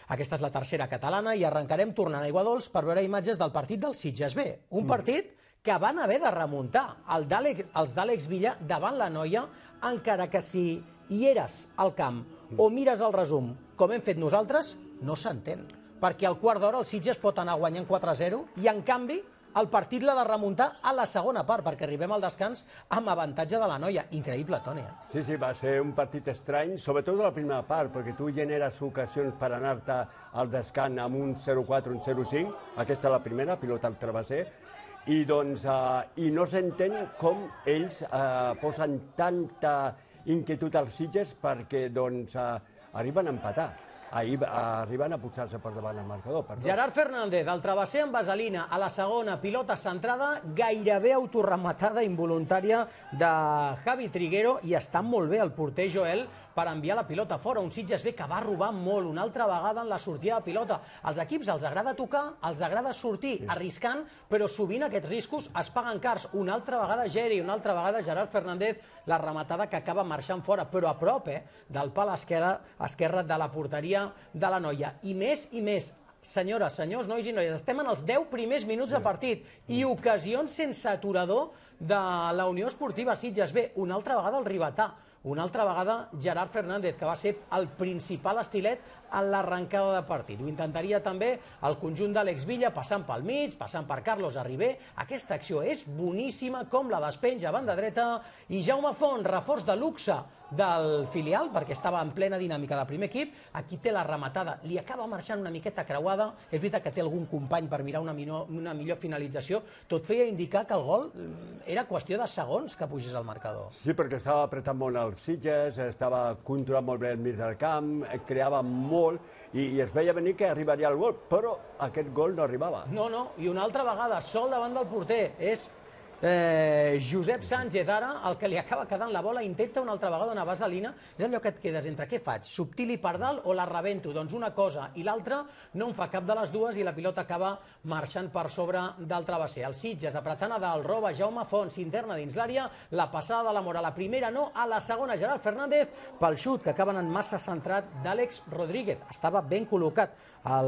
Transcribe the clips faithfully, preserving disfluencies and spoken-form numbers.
Aquesta és la tercera catalana i arrencarem tornant a Iguadols per veure imatges del partit del Sitges B. Un partit que van haver de remuntar el els d'Àlex Villa davant la Noia, encara que si hi eres al camp o mires el resum, com hem fet nosaltres, no s'entén. Perquè al quart d'hora el Sitges pot anar guanyant quatre a zero i, en canvi, el partit l'ha de remuntar a la segona part, perquè arribem al descans amb avantatge de la Noia. Increïble, Toni. Sí, sí, va ser un partit estrany, sobretot la primera part, perquè tu generes ocasions per anar-te al descans amb un zero quatre, un zero cinc, aquesta és la primera, pilota al travesser, i doncs i no s'entén com ells posen tanta inquietud als Sitges perquè doncs arriben a empatar. Ahir arriben a posar-se per davant el marcador. Gerard Fernández, el travesser amb vaselina, a la segona, pilota centrada, gairebé autorrematada involuntària de Javi Triguero, i està molt bé el porter Joel per enviar la pilota fora. Un Sitges B que va robar molt, una altra vegada en la sortida de pilota. Als equips els agrada tocar, els agrada sortir arriscant, però sovint aquests riscos es paguen cars. Una altra vegada Geri, una altra vegada Gerard Fernández, la rematada que acaba marxant fora, però a prop eh, del pal esquerre de la porteria de la Noia. I més i més, senyores, senyors, nois i noies, estem en els deu primers minuts de partit i ocasions sense aturador de la Unió Esportiva Sitges B. Una altra vegada el Ribetà, una altra vegada Gerard Fernández, que va ser el principal estilet en l'arrencada de partit. Ho intentaria també el conjunt d'Àlex Villa, passant pel mig, passant per Carlos Arribé. Aquesta acció és boníssima, com la despenja a banda dreta, i Jaume Font, reforç de luxe del filial, perquè estava en plena dinàmica del primer equip. Aquí té la rematada, li acaba marxant una miqueta creuada, és veritat que té algun company per mirar una, una millor finalització. Tot feia indicar que el gol era qüestió de segons que pugés al marcador. Sí, perquè estava apretant molt els Sitges, estava controlant molt bé el mig del camp, creava molt, i, i es veia venir que arribaria el gol, però aquest gol no arribava. No, no, i una altra vegada, sol davant del porter, és Eh, Josep Sánchez, ara, el que li acaba quedant la bola, intenta una altra vegada una vaselina. És allò que et quedes entre què faig, subtil i per dalt o la rebento? Doncs una cosa i l'altra no en fa cap de les dues i la pilota acaba marxant per sobre del travesser. El Sitges apretant a dalt, roba Jaume Font, s'interna dins l'àrea, la passada de la Mora, la primera no, a la segona Gerard Fernández pel xut que acaba anant massa centrat d'Àlex Rodríguez. Estava ben col·locat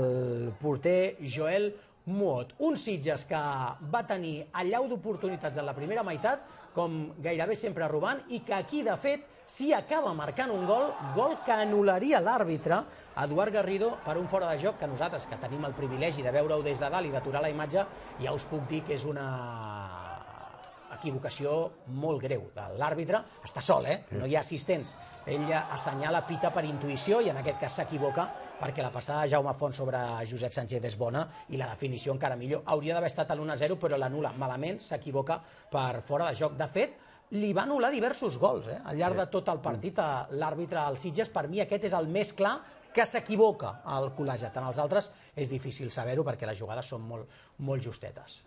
el porter Joel Muot. Un Sitges que va tenir allau d'oportunitats en la primera meitat, com gairebé sempre robant, i que aquí, de fet, sí acaba marcant un gol, gol que anul·laria l'àrbitre, Eduard Garrido, per un fora de joc que nosaltres, que tenim el privilegi de veure-ho des de dalt i d'aturar la imatge, ja us puc dir que és una equivocació molt greu de l'àrbitre. Està sol, eh? No hi ha assistents. Ell assenyala, pita per intuïció i en aquest cas s'equivoca perquè la passada de Jaume Font sobre Josep Sánchez és bona i la definició encara millor. Hauria d'haver estat a l'u a zero, però l'anul·la malament, s'equivoca per fora de joc. De fet, li va anul·lar diversos gols eh? al llarg de tot el partit a l'àrbitre al Sitges. Per mi aquest és el més clar que s'equivoca al col·legiat. En els altres és difícil saber-ho perquè les jugades són molt, molt justetes.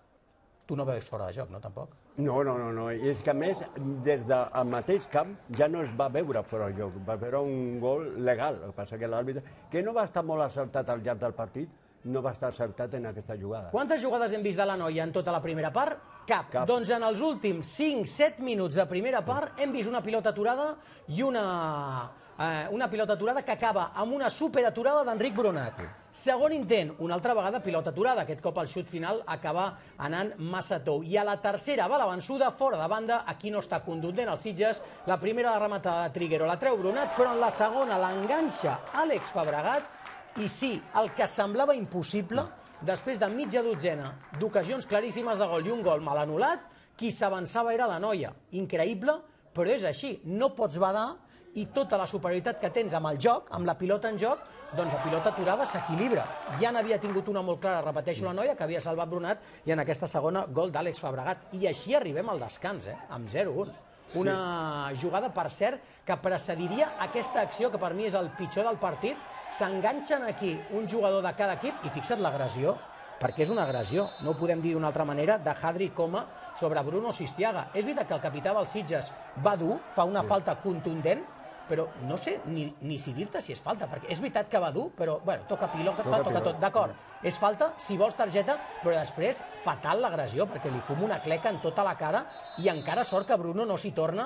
Tu no veus fora de joc, no, tampoc? No, no, no, no. I és que, a més, des del mateix camp ja no es va veure fora de joc. Va veure un gol legal. El que passa que l'àrbitre, que no va estar molt acertat al llarg del partit, no va estar acertat en aquesta jugada. Quantes jugades hem vist de la Noia en tota la primera part? Cap. Cap. Doncs en els últims cinc set minuts de primera part hem vist una pilota aturada i una, eh, una pilota aturada que acaba amb una superaturada d'Enric Bronat. Segon intent, una altra vegada pilota aturada. Aquest cop el xut final acaba anant massa tou. I a la tercera va la vençuda, fora de banda. Aquí no està contundent el Sitges. La primera de rematada de Triguero la treu Bronat, però en la segona l'enganxa Àlex Fabregat. I sí, el que semblava impossible, després de mitja dotzena d'ocasions claríssimes de gol i un gol mal anul·lat, qui s'avançava era la Noia. Increïble, però és així. No pots badar i tota la superioritat que tens amb el joc, amb la pilota en joc, doncs la pilota aturada s'equilibra. Ja n'havia tingut una molt clara, repeteixo, la Noia, que havia salvat Bronat, i en aquesta segona gol d'Àlex Fabregat. I així arribem al descans, eh? amb zero a un. Una jugada, per cert, que precediria aquesta acció, que per mi és el pitjor del partit. S'enganxen aquí un jugador de cada equip, i fixa't l'agressió, perquè és una agressió, no ho podem dir d'una altra manera, de Hadri Coma sobre Bruno Sistiaga. És veritat que el capità del Sitges va dur, fa una falta contundent, però no sé ni, ni si dir-te si és falta, perquè és veritat que va dur, però, bueno, toca pilota, toca, toca tot, d'acord. És falta, si vols targeta, però després fatal l'agressió, perquè li fuma una cleca en tota la cara i encara sort que Bruno no s'hi torna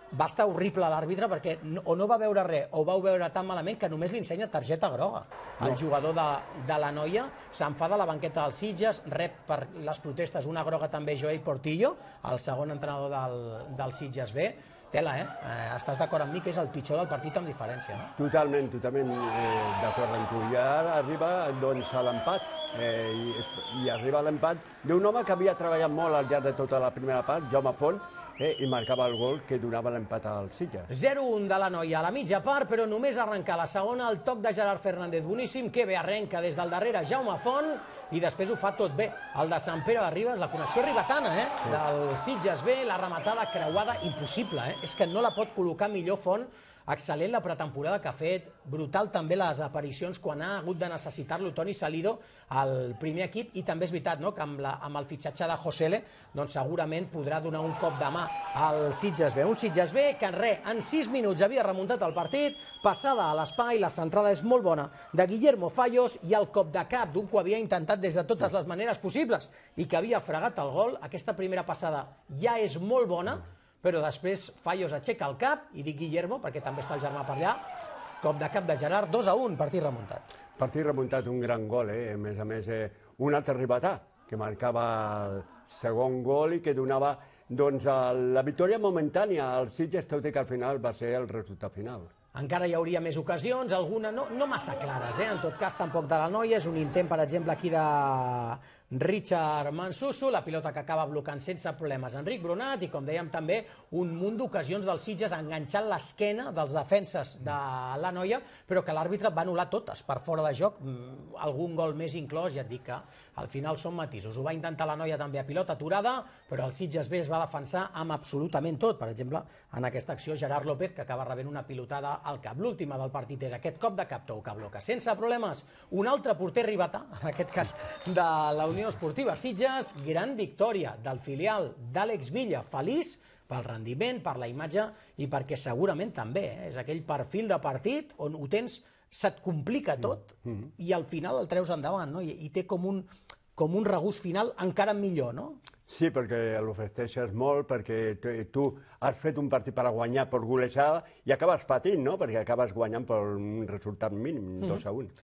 va estar horrible l'àrbitre perquè no, o no va veure res o vau veure tan malament que només li ensenya targeta groga. El no. jugador de, de la Noia s'enfada a la banqueta dels Sitges, rep per les protestes una groga també Joel Portillo, el segon entrenador del, del Sitges B. Tela, eh? eh? Estàs d'acord amb mi que és el pitjor del partit amb diferència, no? Totalment, totalment eh, d'acord amb tu. I ara arriba doncs, a l'empat, eh, i, i arriba a l'empat d'un home que havia treballat molt al llarg de tota la primera part, Jaume Font, eh, i marcava el gol que donava l'empat al Sitges. zero un de la Noia a la mitja part, però només arrencar la segona, el toc de Gerard Fernández boníssim, que bé arrenca des del darrere Jaume Font, i després ho fa tot bé. El de Sant Pere de Ribes, la connexió ribetana, eh? Sí. Del Sitges B, la rematada creuada impossible, eh? És que no la pot col·locar millor Font. Excel·lent la pretemporada que ha fet, brutal també les aparicions quan ha hagut de necessitar-lo Toni Salido al primer equip, i també és veritat, no?, que amb, la, amb el fitxatge de Josele doncs segurament podrà donar un cop de mà al Sitges B. Un Sitges B que en res, en sis minuts havia remuntat el partit, passada a l'espai, la centrada és molt bona de Guillermo Fallos i el cop de cap d'un que ho havia intentat des de totes les maneres possibles i que havia fregat el gol. Aquesta primera passada ja és molt bona, però després Fallos aixeca el cap, i dic Guillermo perquè també està el germà per allà, cop de cap de Gerard, dos a un, partit remuntat. Partit remuntat, un gran gol, eh? A més a més, eh, un altre ribetà, que marcava el segon gol i que donava doncs, la victòria momentània al Sitges, tot i que al final va ser el resultat final. Encara hi hauria més ocasions, alguna no, no massa clares, eh? En tot cas tampoc de la Noia, és un intent, per exemple, aquí de Richard Mansuso, la pilota que acaba blocant sense problemes Enric Brunat, i com dèiem també un munt d'ocasions dels Sitges enganxant l'esquena dels defenses de la Noia, però que l'àrbitre va anul·lar totes per fora de joc, algun gol més inclòs, ja et dic que al final són matisos. Ho va intentar la Noia també a pilota aturada, però el Sitges B es va defensar amb absolutament tot. Per exemple, en aquesta acció Gerard López, que acaba rebent una pilotada al cap. L'última del partit és aquest cop de cap tou que bloca sense problemes un altre porter ribetà, en aquest cas de la Unió Esportiva Sitges. Gran victòria del filial d'Àlex Villa, feliç pel rendiment, per la imatge i perquè segurament també eh, és aquell perfil de partit on ho tens, se't complica tot i al final el treus endavant, no? I, i té com un, com un regust final encara millor, no? Sí, perquè l'ofereixes molt, perquè tu has fet un partit per a guanyar per golejada i acabes patint, no? Perquè acabes guanyant per un resultat mínim, dos a un.